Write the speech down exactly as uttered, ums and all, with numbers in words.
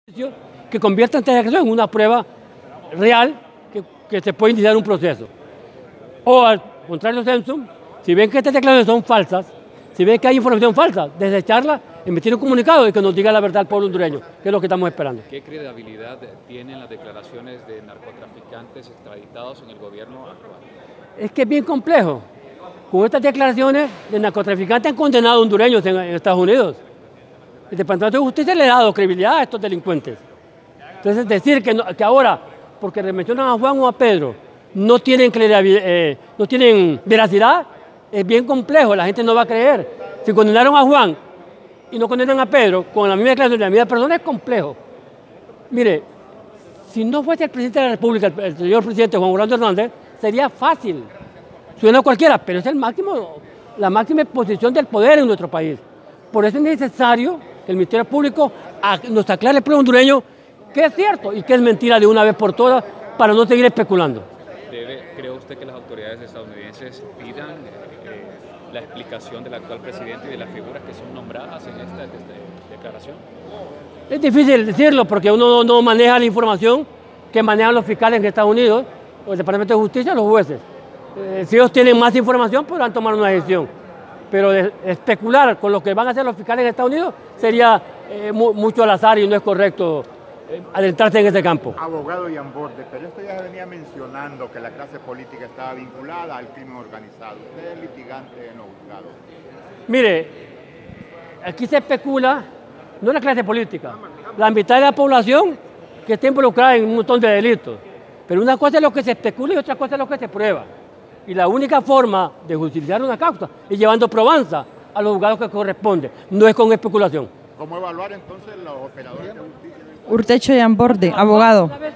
Que conviertan esta declaración en una prueba real que, que se puede iniciar un proceso. O al contrario, Samsung, si ven que estas declaraciones son falsas, si ven que hay información falsa, desecharla, emitir un comunicado y que nos diga la verdad al pueblo hondureño, que es lo que estamos esperando. ¿Qué credibilidad tienen las declaraciones de narcotraficantes extraditados en el gobierno actual? Es que es bien complejo. Con estas declaraciones de narcotraficantes han condenado a hondureños en, en Estados Unidos. El Departamento de Justicia le ha dado credibilidad a estos delincuentes. Entonces, decir que, no, que ahora, porque mencionan a Juan o a Pedro, no tienen, eh, no tienen veracidad, es bien complejo, la gente no va a creer. Si condenaron a Juan y no condenan a Pedro, con la misma declaración de la misma persona, es complejo. Mire, si no fuese el presidente de la República, el, el señor presidente Juan Orlando Hernández, sería fácil. Suena a cualquiera, pero es el máximo, la máxima exposición del poder en nuestro país. Por eso es necesario que el Ministerio Público nos aclare al pueblo hondureño que es cierto y que es mentira de una vez por todas para no seguir especulando. Debe, ¿Cree usted que las autoridades estadounidenses pidan eh, la explicación del actual presidente y de las figuras que son nombradas en esta, esta declaración? Es difícil decirlo porque uno no maneja la información que manejan los fiscales en Estados Unidos, o el Departamento de Justicia, los jueces. Eh, si ellos tienen más información, podrán tomar una decisión. Pero de especular con lo que van a hacer los fiscales en Estados Unidos sería eh, mu mucho al azar y no es correcto eh, adentrarse en ese campo. Abogado Yamborde, pero esto ya se venía mencionando que la clase política estaba vinculada al crimen organizado. Usted es litigante en los juzgados. Mire, aquí se especula, no la clase política, la mitad de la población que está involucrada en un montón de delitos. Pero una cosa es lo que se especula y otra cosa es lo que se prueba. Y la única forma de justificar una causa es llevando probanza a los juzgados que corresponde, no es con especulación. ¿Cómo evaluar entonces los operadores de justicia? Urtecho Yamborde, abogado.